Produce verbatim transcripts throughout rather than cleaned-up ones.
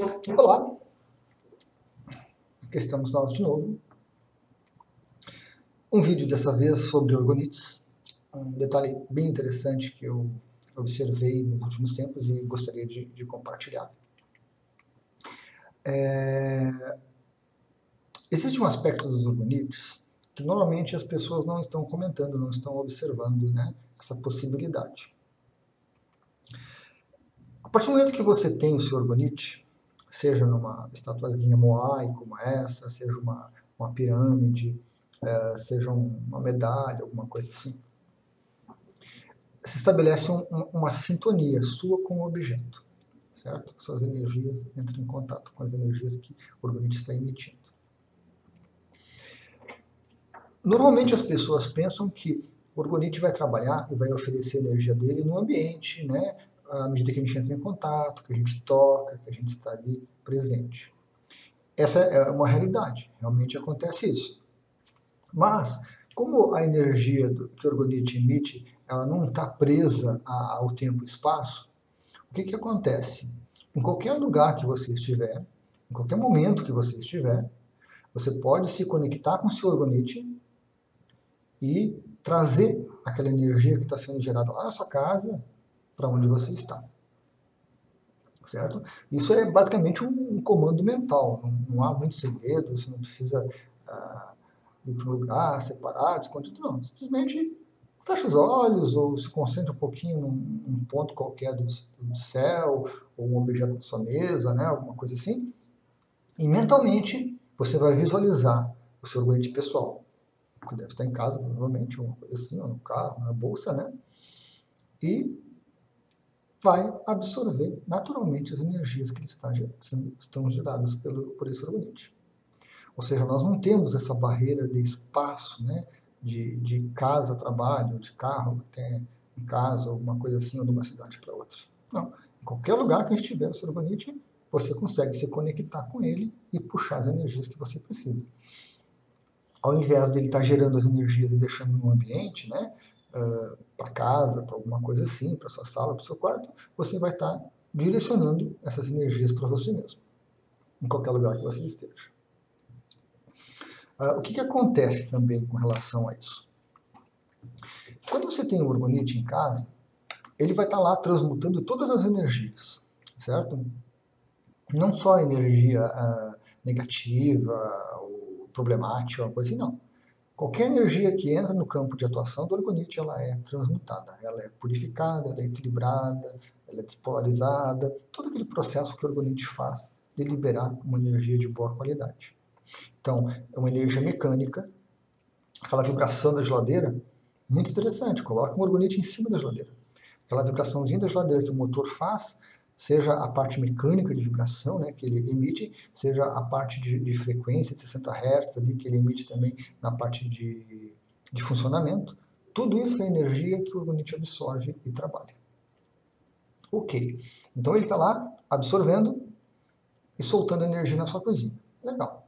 Olá, aqui estamos nós de novo. Um vídeo dessa vez sobre orgonites, um detalhe bem interessante que eu observei nos últimos tempos e gostaria de, de compartilhar. É... Existe um aspecto dos orgonites que normalmente as pessoas não estão comentando, não estão observando, né, essa possibilidade. A partir do momento que você tem o seu orgonite, seja numa estatuazinha moai como essa, seja uma, uma pirâmide, é, seja uma medalha, alguma coisa assim, se estabelece um, um, uma sintonia sua com o objeto, certo? Suas energias entram em contato com as energias que o orgonite está emitindo. Normalmente as pessoas pensam que o orgonite vai trabalhar e vai oferecer a energia dele no ambiente, né? À medida que a gente entra em contato, que a gente toca, que a gente está ali presente. Essa é uma realidade, realmente acontece isso. Mas, como a energia do, que o orgonite emite, ela não está presa a, ao tempo e espaço, o que, que acontece? Em qualquer lugar que você estiver, em qualquer momento que você estiver, você pode se conectar com o seu orgonite e trazer aquela energia que está sendo gerada lá na sua casa para onde você está. Certo? Isso é basicamente um, um comando mental, não, não há muito segredo, você não precisa ah, ir para um lugar separado, escondido, não. Simplesmente fecha os olhos ou se concentre um pouquinho num, num ponto qualquer do, do céu, ou um objeto da sua mesa, né, alguma coisa assim, e mentalmente você vai visualizar o seu orgonite pessoal, que deve estar em casa, provavelmente, alguma coisa assim, ou no carro, na bolsa, né, e vai absorver naturalmente as energias que está, estão geradas pelo, por esse orgonite. Ou seja, nós não temos essa barreira de espaço, né, de, de casa a trabalho, de carro até em casa, alguma coisa assim, ou de uma cidade para outra. Não. Em qualquer lugar que estiver o seu orgonite, você consegue se conectar com ele e puxar as energias que você precisa. Ao invés dele estar gerando as energias e deixando no ambiente, né, Uh, para casa, para alguma coisa assim, para sua sala, para o seu quarto, você vai estar tá direcionando essas energias para você mesmo, em qualquer lugar que você esteja. Uh, o que, que acontece também com relação a isso? Quando você tem um orgonite em casa, ele vai estar tá lá transmutando todas as energias, certo? Não só a energia uh, negativa, ou problemática, uma coisa assim, não. Qualquer energia que entra no campo de atuação do orgonite, ela é transmutada, ela é purificada, ela é equilibrada, ela é despolarizada, todo aquele processo que o orgonite faz de liberar uma energia de boa qualidade. Então, é uma energia mecânica, aquela vibração da geladeira, muito interessante, coloca um orgonite em cima da geladeira. Aquela vibraçãozinha da geladeira que o motor faz, seja a parte mecânica de vibração, né, que ele emite, seja a parte de, de frequência de sessenta hertz ali, que ele emite também na parte de, de funcionamento, tudo isso é energia que o orgonite absorve e trabalha. Ok, então ele está lá absorvendo e soltando energia na sua cozinha. Legal.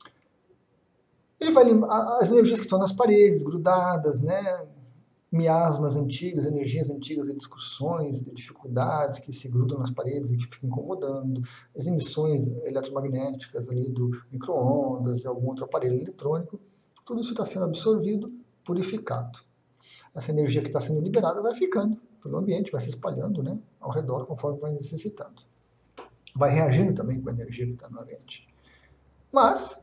Ele vai limpar as energias que estão nas paredes, grudadas, né, miasmas antigas, energias antigas de discussões, de dificuldades que se grudam nas paredes e que ficam incomodando, as emissões eletromagnéticas ali do micro-ondas, de algum outro aparelho eletrônico, tudo isso está sendo absorvido, purificado. Essa energia que está sendo liberada vai ficando pelo ambiente, vai se espalhando, né, ao redor conforme vai necessitando. Vai reagindo também com a energia que está no ambiente. Mas,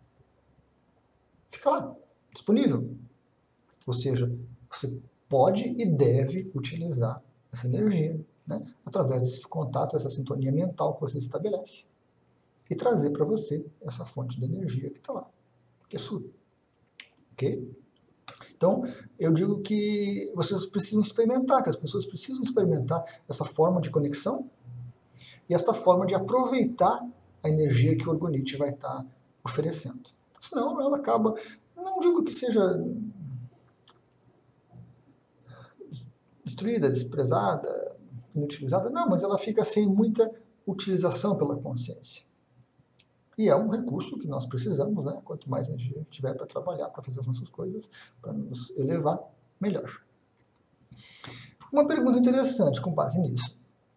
fica lá, disponível. Ou seja, você pode e deve utilizar essa energia, né, através desse contato, essa sintonia mental que você estabelece, e trazer para você essa fonte de energia que está lá, que é sua. Ok? Então, eu digo que vocês precisam experimentar, que as pessoas precisam experimentar essa forma de conexão e essa forma de aproveitar a energia que o orgonite vai estar oferecendo. Senão, ela acaba, não digo que seja destruída, desprezada, inutilizada, não, mas ela fica sem muita utilização pela consciência. E é um recurso que nós precisamos, né? Quanto mais energia a gente tiver para trabalhar, para fazer as nossas coisas, para nos elevar, melhor. Uma pergunta interessante com base nisso.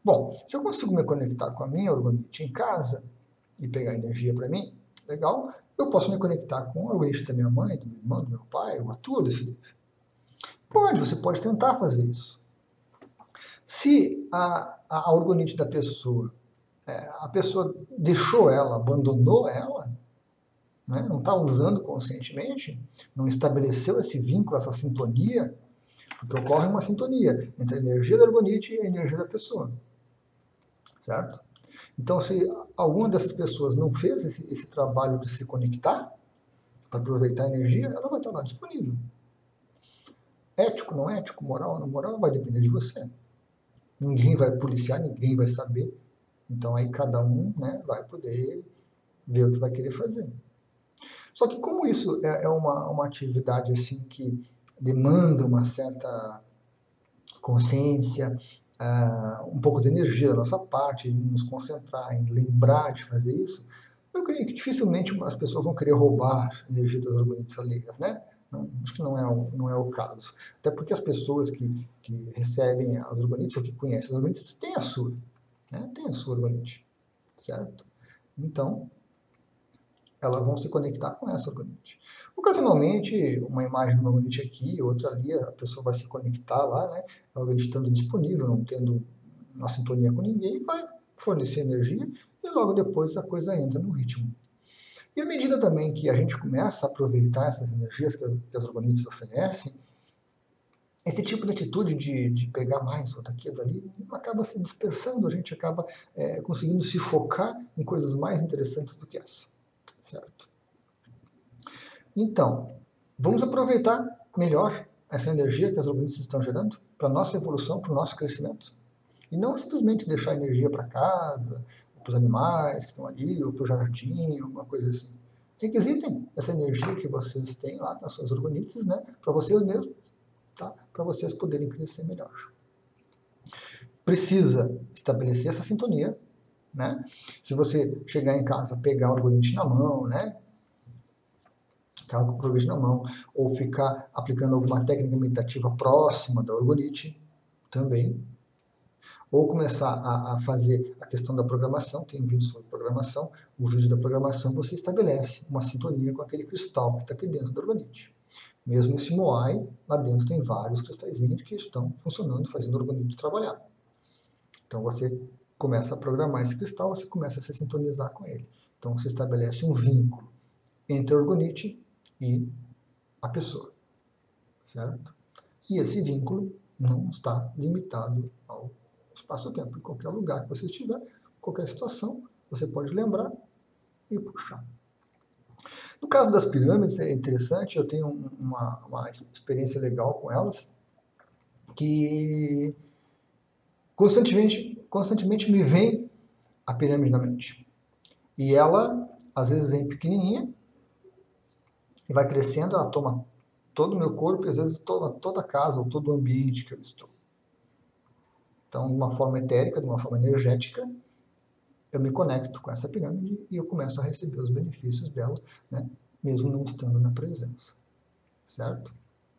Bom, se eu consigo me conectar com a minha orgonite em casa e pegar energia para mim, legal, eu posso me conectar com a orgonite da minha mãe, do meu irmão, do meu pai, ou a tua, Felipe. Pode, você pode tentar fazer isso. Se a, a, a orgonite da pessoa, é, a pessoa deixou ela, abandonou ela, né, não está usando conscientemente, não estabeleceu esse vínculo, essa sintonia, porque ocorre uma sintonia entre a energia da orgonite e a energia da pessoa. Certo? Então, se alguma dessas pessoas não fez esse, esse trabalho de se conectar, para aproveitar a energia, ela vai estar lá disponível. Ético, não ético, moral, não moral, vai depender de você. Ninguém vai policiar, ninguém vai saber. Então, aí cada um, né, vai poder ver o que vai querer fazer. Só que como isso é, é uma, uma atividade assim que demanda uma certa consciência, uh, um pouco de energia da nossa parte, em nos concentrar, em lembrar de fazer isso, eu creio que dificilmente as pessoas vão querer roubar a energia das orgonites alheias, né? Não, acho que não é, o, não é o caso. Até porque as pessoas que, que recebem as orgonites, ou que conhecem as orgonites, têm a sua, né? Tem a sua orgonite, certo? Então, elas vão se conectar com essa orgonite. Ocasionalmente, uma imagem de uma orgonite aqui, outra ali, a pessoa vai se conectar lá, né? A orgonite estando disponível, não tendo uma sintonia com ninguém, vai fornecer energia e logo depois a coisa entra no ritmo. E à medida também que a gente começa a aproveitar essas energias que, que as orgonites oferecem, esse tipo de atitude de, de pegar mais ou daqui ou dali acaba se dispersando, a gente acaba é, conseguindo se focar em coisas mais interessantes do que essa. Certo? Então, vamos aproveitar melhor essa energia que as orgonites estão gerando para a nossa evolução, para o nosso crescimento. E não simplesmente deixar energia para casa, para os animais que estão ali, ou para o jardim, alguma coisa assim. Requisitem essa energia que vocês têm lá nas suas orgonites, né, para vocês mesmos, tá? Para vocês poderem crescer melhor. Precisa estabelecer essa sintonia, né? Se você chegar em casa, pegar a orgonite na mão, né? Ficar com o orgonite na mão, ou ficar aplicando alguma técnica meditativa próxima da orgonite, também. Ou começar a, a fazer a questão da programação, tem um vídeo sobre programação, o vídeo da programação você estabelece uma sintonia com aquele cristal que está aqui dentro da orgonite. Mesmo esse Moai, lá dentro tem vários cristalzinhos que estão funcionando, fazendo a orgonite trabalhar. Então você começa a programar esse cristal, você começa a se sintonizar com ele. Então você estabelece um vínculo entre a orgonite e a pessoa, certo? E esse vínculo não está limitado ao espaço-tempo. Em qualquer lugar que você estiver, qualquer situação, você pode lembrar e puxar. No caso das pirâmides, é interessante, eu tenho uma, uma experiência legal com elas, que constantemente, constantemente me vem a pirâmide na mente. E ela, às vezes, vem pequenininha, e vai crescendo, ela toma todo o meu corpo, e às vezes toma toda a casa, ou todo o ambiente que eu estou. Então, de uma forma etérica, de uma forma energética, eu me conecto com essa pirâmide e eu começo a receber os benefícios dela, né, mesmo não estando na presença. Certo?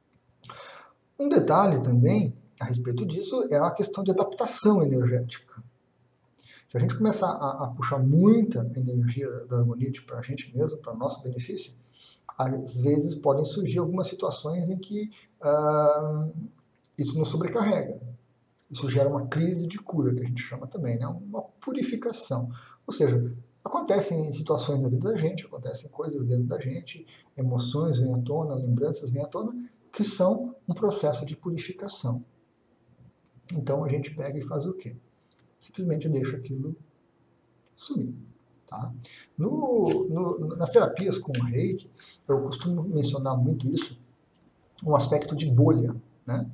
Um detalhe também a respeito disso é a questão de adaptação energética. Se a gente começar a, a puxar muita energia da orgonite para a gente mesmo, para o nosso benefício, às vezes podem surgir algumas situações em que ah, isso nos sobrecarrega. Isso gera uma crise de cura, que a gente chama também, né? Uma purificação. Ou seja, acontecem situações na vida da gente, acontecem coisas dentro da gente, emoções vêm à tona, lembranças vêm à tona, que são um processo de purificação. Então a gente pega e faz o quê? Simplesmente deixa aquilo sumir. Tá? No, no, nas terapias com o Reiki, eu costumo mencionar muito isso, um aspecto de bolha, né?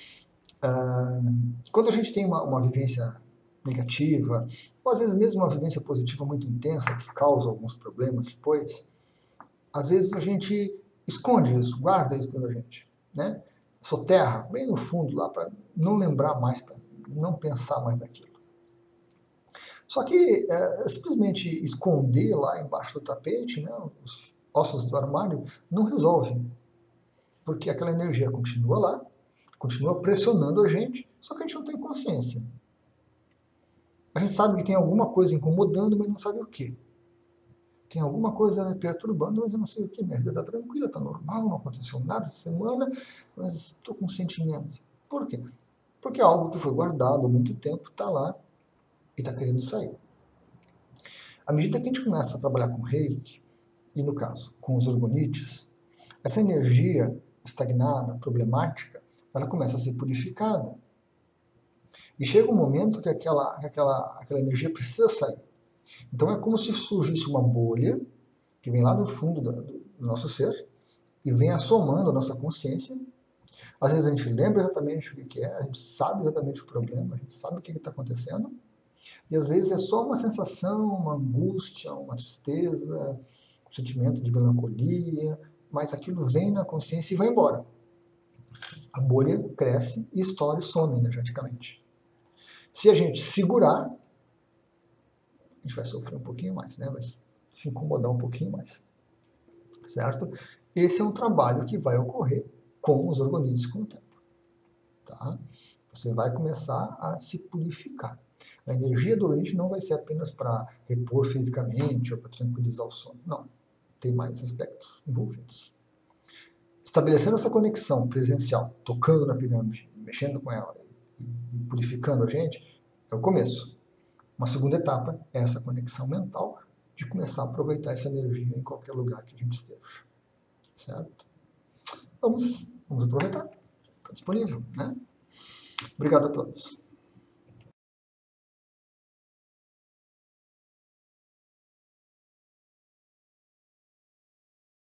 Uh, quando a gente tem uma, uma vivência negativa, ou às vezes mesmo uma vivência positiva muito intensa, que causa alguns problemas depois, às vezes a gente esconde isso, guarda isso dentro da gente, né? Soterra bem no fundo lá, para não lembrar mais, para não pensar mais daquilo. Só que é, simplesmente esconder lá embaixo do tapete, né, os ossos do armário, não resolve, porque aquela energia continua lá, continua pressionando a gente, só que a gente não tem consciência. A gente sabe que tem alguma coisa incomodando, mas não sabe o que. Tem alguma coisa me perturbando, mas eu não sei o que. Minha vida está tranquila, está normal, não aconteceu nada essa semana, mas estou com um sentimento. Por quê? Porque é algo que foi guardado há muito tempo, está lá e está querendo sair. À medida que a gente começa a trabalhar com reiki, e no caso, com os orgonites, essa energia estagnada, problemática, ela começa a ser purificada. E chega um momento que aquela, aquela, aquela energia precisa sair. Então é como se surgisse uma bolha que vem lá do fundo do, do nosso ser e vem assomando a nossa consciência. Às vezes a gente lembra exatamente o que é, a gente sabe exatamente o problema, a gente sabe o que está acontecendo. E às vezes é só uma sensação, uma angústia, uma tristeza, um sentimento de melancolia, mas aquilo vem na consciência e vai embora. A bolha cresce e estoura e some energeticamente. Se a gente segurar, a gente vai sofrer um pouquinho mais, né? Vai se incomodar um pouquinho mais. Certo? Esse é um trabalho que vai ocorrer com os orgonites com o tempo. Tá? Você vai começar a se purificar. A energia do orgonite não vai ser apenas para repor fisicamente ou para tranquilizar o sono. Não. Tem mais aspectos envolvidos. Estabelecendo essa conexão presencial, tocando na pirâmide, mexendo com ela e purificando a gente, é o começo. Uma segunda etapa é essa conexão mental de começar a aproveitar essa energia em qualquer lugar que a gente esteja. Certo? Vamos, vamos aproveitar. Está disponível, né? Obrigado a todos.